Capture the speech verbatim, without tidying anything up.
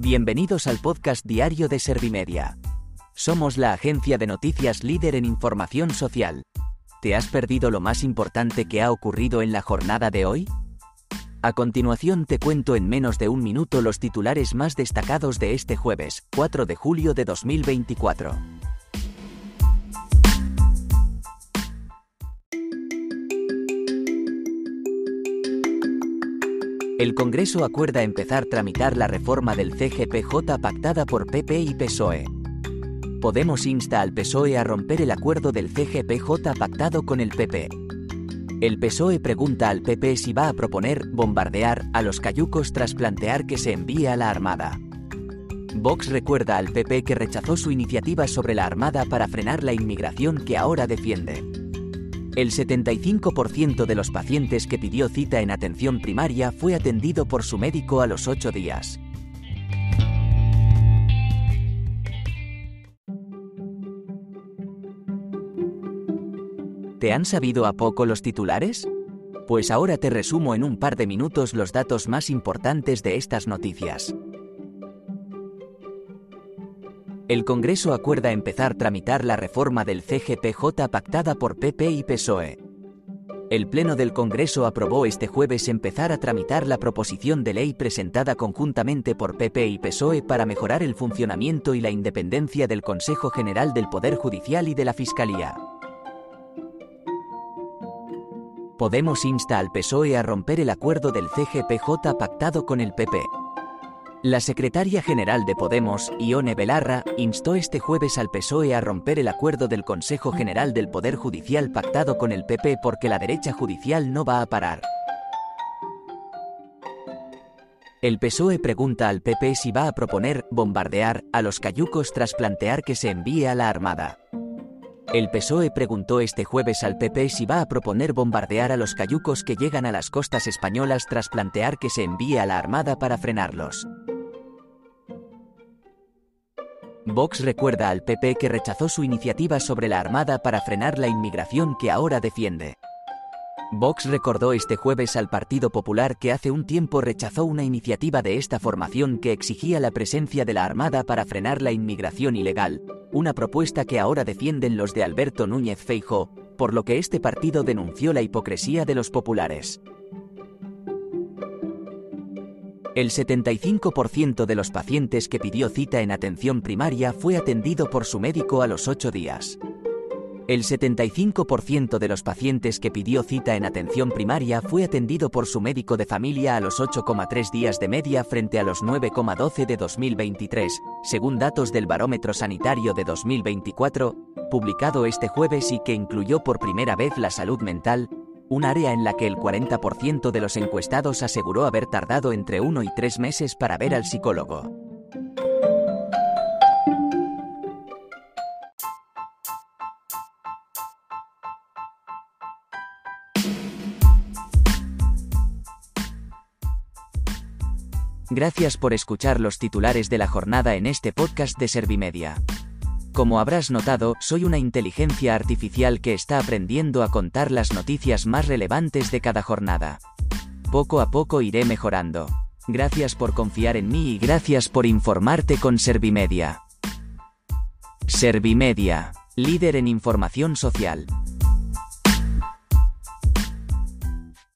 Bienvenidos al podcast diario de Servimedia. Somos la agencia de noticias líder en información social. ¿Te has perdido lo más importante que ha ocurrido en la jornada de hoy? A continuación te cuento en menos de un minuto los titulares más destacados de este jueves, cuatro de julio de dos mil veinticuatro. El Congreso acuerda empezar a tramitar la reforma del C G P J pactada por P P y P S O E. Podemos insta al P S O E a romper el acuerdo del C G P J pactado con el P P. El P S O E pregunta al P P si va a proponer bombardear a los cayucos tras plantear que se envíe a la Armada. Vox recuerda al P P que rechazó su iniciativa sobre la Armada para frenar la inmigración que ahora defiende. El setenta y cinco por ciento de los pacientes que pidió cita en atención primaria fue atendido por su médico a los ocho días. ¿Te han sabido a poco los titulares? Pues ahora te resumo en un par de minutos los datos más importantes de estas noticias. El Congreso acuerda empezar a tramitar la reforma del C G P J pactada por P P y P S O E. El Pleno del Congreso aprobó este jueves empezar a tramitar la proposición de ley presentada conjuntamente por P P y P S O E para mejorar el funcionamiento y la independencia del Consejo General del Poder Judicial y de la Fiscalía. Podemos insta al P S O E a romper el acuerdo del C G P J pactado con el P P. La secretaria general de Podemos, Ione Belarra, instó este jueves al P S O E a romper el acuerdo del Consejo General del Poder Judicial pactado con el P P porque la derecha judicial no va a parar. El P S O E pregunta al P P si va a proponer bombardear a los cayucos tras plantear que se envíe a la Armada. El P S O E preguntó este jueves al P P si va a proponer bombardear a los cayucos que llegan a las costas españolas tras plantear que se envíe a la Armada para frenarlos. Vox recuerda al P P que rechazó su iniciativa sobre la Armada para frenar la inmigración que ahora defiende. Vox recordó este jueves al Partido Popular que hace un tiempo rechazó una iniciativa de esta formación que exigía la presencia de la Armada para frenar la inmigración ilegal, una propuesta que ahora defienden los de Alberto Núñez Feijóo, por lo que este partido denunció la hipocresía de los populares. El setenta y cinco por ciento de los pacientes que pidió cita en atención primaria fue atendido por su médico a los ocho días. El setenta y cinco por ciento de los pacientes que pidió cita en atención primaria fue atendido por su médico de familia a los ocho coma tres días de media frente a los nueve coma doce de dos mil veintitrés, según datos del Barómetro Sanitario de dos mil veinticuatro, publicado este jueves y que incluyó por primera vez la salud mental, un área en la que el cuarenta por ciento de los encuestados aseguró haber tardado entre uno y tres meses para ver al psicólogo. Gracias por escuchar los titulares de la jornada en este podcast de Servimedia. Como habrás notado, soy una inteligencia artificial que está aprendiendo a contar las noticias más relevantes de cada jornada. Poco a poco iré mejorando. Gracias por confiar en mí y gracias por informarte con Servimedia. Servimedia, líder en información social.